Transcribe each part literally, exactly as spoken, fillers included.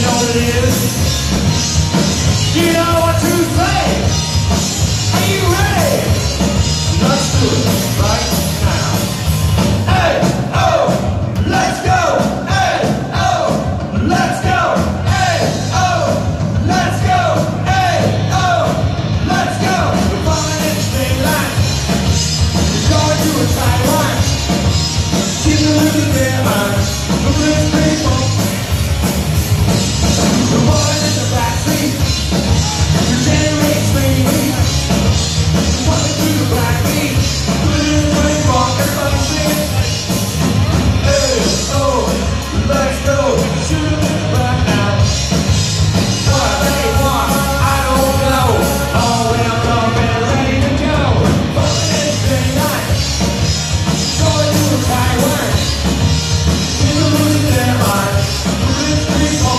know what it is? You know what to say? Are you ready? Let's do it right now. Hey, oh, let's go. Hey, oh, let's go. Hey, oh, let's go. Hey, oh, let's go. We're falling in the straight line. We're going to a tight line. Keep the losing their minds. The rich people. The boys in the backseat. You generate screaming. Walking through the black beat. Put it in the brain fog. Everybody sing. Hey, oh, let's go. Shoot 'em in the back now. What they want, I don't know. All wrapped up and ready to go. Falling in the straight line. Going to a tight line. People losing their minds. The rich people.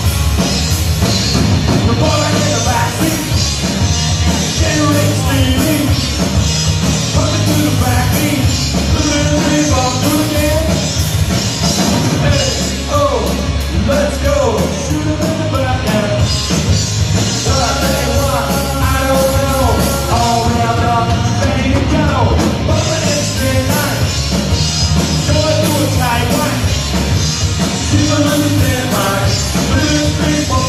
The boy in the backseat. Generate steaming. Walking through the backbeat. The little people do it again. Hey, oh, let's go. Shoot 'em in the back now. What they want, I don't know. All wrapped up, ready to go. Falling in the straight line. Going through a tight line. People losing their minds. The little people.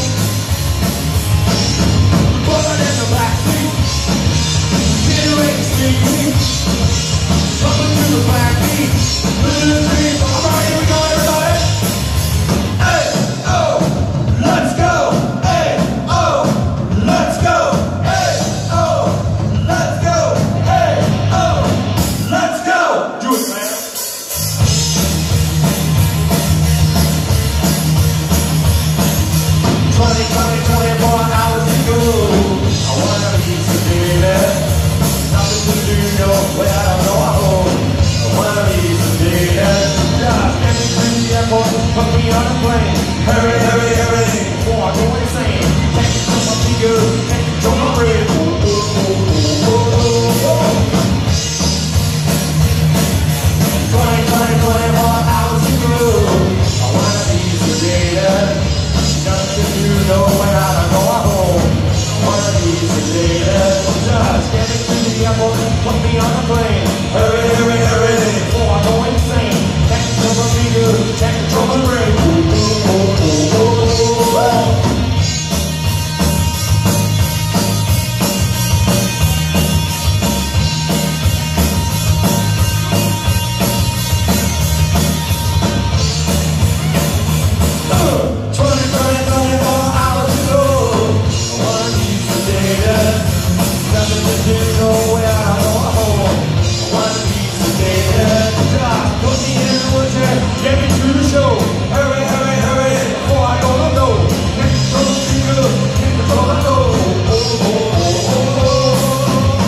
The boy in the backseat. Generate steaming. Walking through the backbeat. The little people. All right, here we go, everybody. Hey, oh, let's go. Hey, oh, let's go. Hey, oh, let's go. Hey, oh, let's go. Do it, man. Twenty, twenty, twenty-four hours ago. I wanna be sedated. Nothing to do, no way I don't know I home. I wanna be sedated. Just get me to the airport, put me on a plane. Hurry, hurry, hurry, before I go insane. Take it to my fingers, take it to my brain. Oh, oh, oh, oh, oh, oh. Twenty, twenty, twenty-four hours ago. I wanna be sedated. Nothing to do, no way I don't know I'm home. I wanna be sedated. Just get me to the airport, put me on a plane. Hurry, hurry, hurry, before I go insane. Take it to my fingers, take it to my brain. Oh, oh, oh, oh, oh, oh. twenty, twenty, twenty-four hours ago. I wanna be sedated. Nothing to do, no way I know I'm home. I wanna be sedated. Just put me in the wheelchair, get me to the show. Hurry, hurry, hurry, before I go to go. Get the trouble finger, get the trouble go. Oh, oh, oh, oh, oh.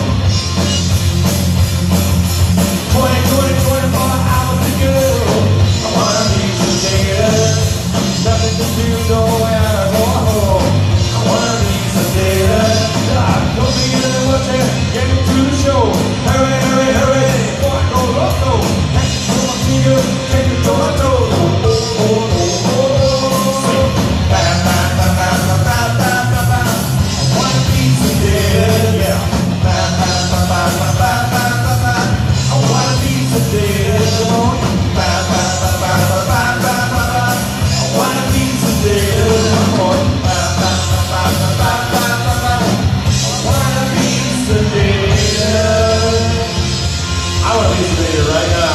Twenty, twenty, twenty-four hours ago. I wanna be sedated. Nothing to do, no way I know I'm home. I wanna be sedated. God, put me in the wheelchair, get me to the show. Hurry, hurry, hurry, before I go loco. Take it to my finger, take it to my toe. Oh, oh, oh, oh, oh. Sing. Ba, ba, ba, ba, ba, ba, ba, ba, ba. I wanna be sedated, yeah. Ba, ba, ba, ba, ba, ba, ba, ba, ba. I wanna be sedated, come on. Ba, ba, ba, ba, ba, ba, ba, ba, ba. I wanna be sedated, come on. Ba, ba, ba, ba, ba, ba, ba, ba, ba. I wanna be sedated. I wanna be sedated right now.